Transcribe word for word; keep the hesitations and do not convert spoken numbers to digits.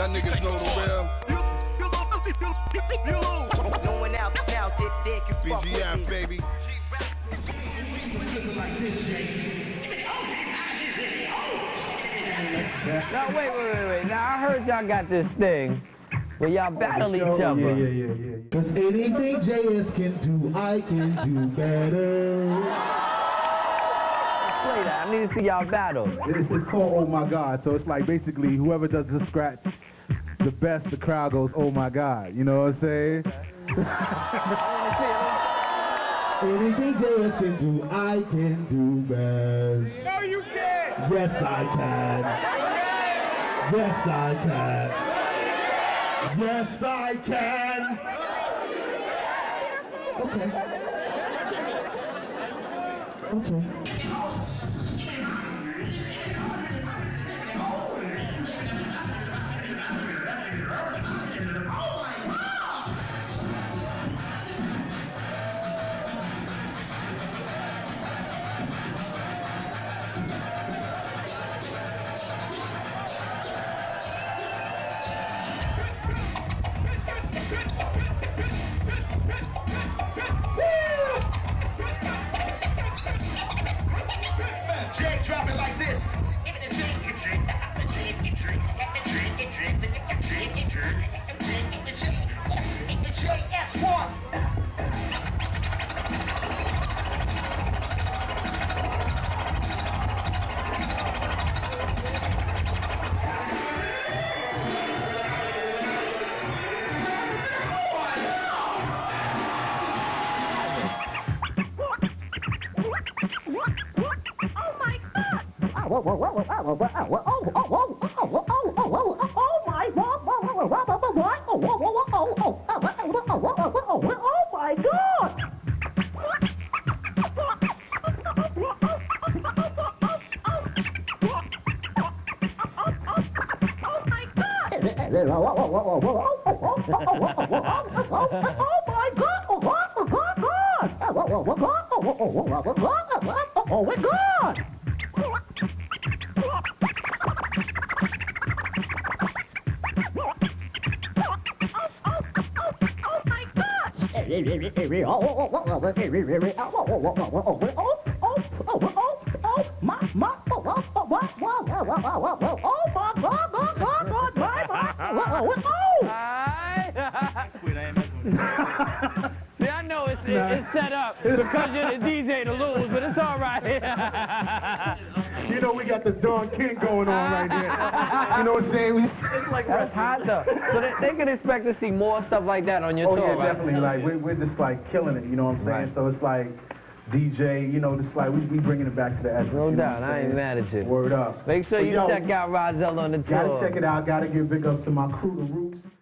niggas know the real. Going out now, dick, dick, you fuck B G F, with me. baby. Now, wait, wait, wait, wait. Now, I heard y'all got this thing where y'all battle each other. Yeah, yeah, yeah, yeah. Cause anything J S can do, I can do better. Play that. I need to see y'all battle. This is called Oh My God. So it's like basically whoever does the scratch the best, the crowd goes, oh my God. You know what I'm saying? Anything J S can do, I can do best. No, you can't. Yes, I can. Yes, I can. Yes, I can. Okay. Okay. Jake, drop it like this. J S one. Whoa, whoa, whoa, whoa, whoa, whoa, whoa, oh, oh, oh, oh, oh, oh, oh, oh, oh my God, whoa, whoa, whoa, whoa, whoa, whoa, oh, whoa, whoa, whoa, oh, oh, oh, oh, oh, oh, oh, oh my God. Oh my God! See, I know it's, it, it's set up because you're the D J to lose, but it's all right. You know we got the Don King going on right there. You know what I'm saying? We, It's like that's hot though. So they, they can expect to see more stuff like that on your oh, tour, yeah, right? definitely. Like we're, we're just like killing it. You know what I'm saying? Right. So it's like D J. You know, just like we we bringing it back to the essence. No you know doubt. what I'm I ain't saying? mad at you. Word up. Make sure But you yo, check out Rozelle on the tour. Gotta check it out. Gotta give big ups to my crew, the Roots.